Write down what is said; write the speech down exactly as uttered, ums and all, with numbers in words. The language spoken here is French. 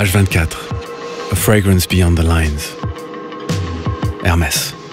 H vingt-quatre, A Fragrance Beyond the Lines. Hermès.